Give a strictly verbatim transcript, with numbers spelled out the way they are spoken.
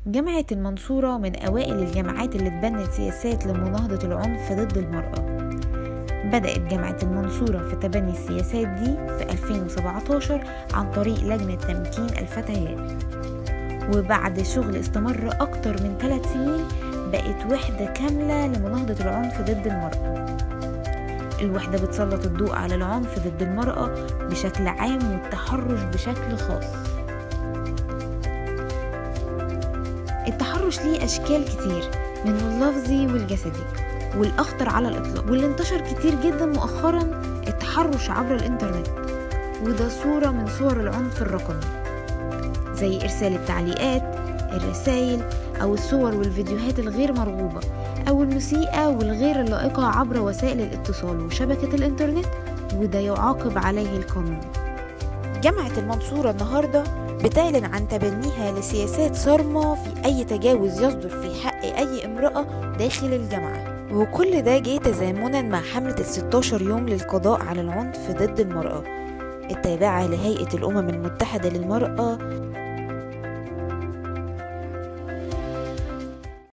جامعة المنصورة من أوائل الجامعات اللي اتبنت سياسات لمناهضة العنف ضد المرأة. بدأت جامعة المنصورة في تبني السياسات دي في ألفين وسبعتاشر عن طريق لجنة تمكين الفتيات، وبعد شغل استمر أكتر من ثلاث سنين بقت وحدة كاملة لمناهضة العنف ضد المرأة. الوحدة بتسلط الضوء على العنف ضد المرأة بشكل عام والتحرش بشكل خاص. التحرش ليه أشكال كتير، من اللفظي والجسدي، والأخطر على الإطلاق واللي انتشر كتير جدا مؤخرا التحرش عبر الإنترنت، وده صورة من صور العنف الرقمي زي إرسال التعليقات، الرسائل أو الصور والفيديوهات الغير مرغوبة أو المسيئة والغير اللائقة عبر وسائل الاتصال وشبكة الإنترنت، وده يعاقب عليه القانون. جامعة المنصورة النهاردة بتعلن عن تبنيها لسياسات صارمة في أي تجاوز يصدر في حق أي امرأة داخل الجامعة، وكل ده جه تزامنا مع حملة الستاشر يوم للقضاء على العنف ضد المرأة التابعة لهيئة الأمم المتحدة للمرأة